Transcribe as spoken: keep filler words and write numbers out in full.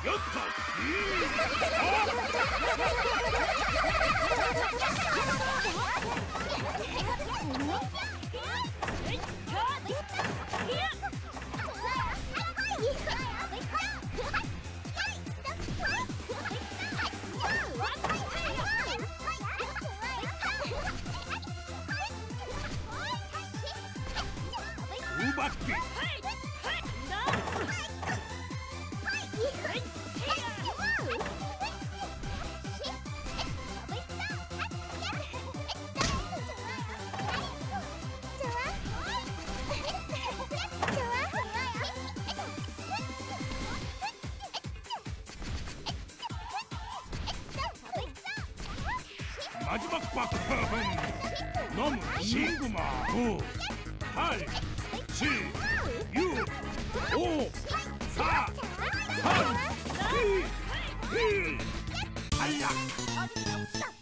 やった。ウバッキ。マジバックバック飲むシングマご、はい、し、ゆ、お、さ、は、い、い、はいや。